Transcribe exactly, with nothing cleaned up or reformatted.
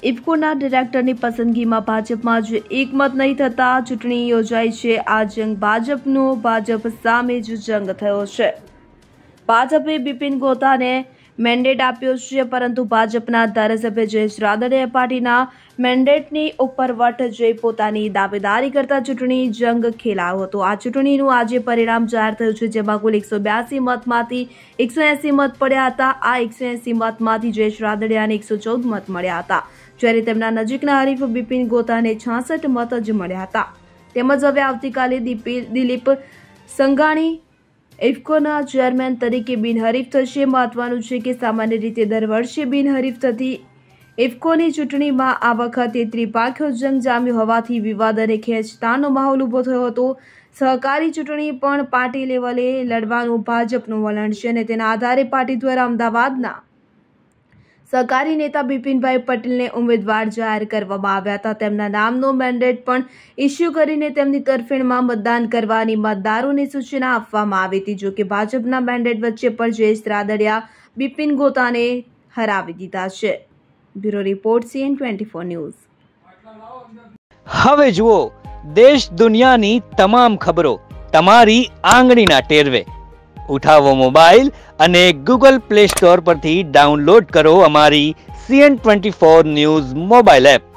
ઇફકોના ડિરેક્ટરની પસંદગીમાં ભાજપમાં જ એકમત નહીં થતા ચૂંટણી યોજાઈ છે। આ જંગ ભાજપનો ભાજપ સામે જ જંગ થયો છે। ભાજપે બિપિન ગોતાને મેન્ડેટ આપ્યો છે, પરંતુ ભાજપના ધારાસભ્ય જયેશ રાદડિયા પાર્ટીના મેન્ડેટની ઉપર વટ જઈ પોતાની દાવેદારી કરતા ચૂંટણી જંગ ખેલાયો હતો। આ ચૂંટણીનું આજે પરિણામ જાહેર થયું છે, જેમાં કુલ એકસો બ્યાસી મતમાંથી એકસો એસી મત પડ્યા હતા। આ એકસો એસી મતમાંથી જયેશ રાદડિયાને એકસો ચૌદ મત મળ્યા હતા, જ્યારે તેમના નજીકના હરીફ બિપિન ગોતાને છાસઠ મત જ મળ્યા હતા। તેમજ હવે આવતીકાલે દિલીપ સંઘાણી ઇફકોના ચેરમેન તરીકે બિનહરીફ થશે। મહત્વનું છે કે સામાન્ય રીતે દર વર્ષે બિનહરીફ થતી ઇફકોની ચૂંટણીમાં આ વખતે ત્રિપાંખીયો જંગ જામ્યો હોવાથી વિવાદ અને ખેંચતાણનો માહોલ ઊભો થયો હતો। સહકારી ચૂંટણી પણ પાર્ટી લેવલે લડવાનું ભાજપનું વલણ છે અને તેના આધારે પાર્ટી દ્વારા અમદાવાદના સહકારી નેતા બિપિનભાઈ પટેલને ઉમેદવાર જાહેર કરવામાં આવ્યા હતા। તેમના નામનો મેન્ડેટ પણ ઇસ્યુ કરીને તેમની તરફેણમાં મતદાન કરવાની મતદારોને સૂચના આપવામાં આવી હતી। જોકે ભાજપના મેન્ડેટ વચ્ચે પણ જયેશ રાદડિયા બિપિન ગોતાને હરાવી દીધા છે। Bureau report CN twenty four news. હવે જુઓ દેશ દુનિયાની તમામ ખબરો તમારી આંગળીના ટેરવે। ઉઠાવો મોબાઈલ અને ગૂગલ પ્લે સ્ટોર પરથી ડાઉનલોડ કરો અમારી CN twenty four news mobile app.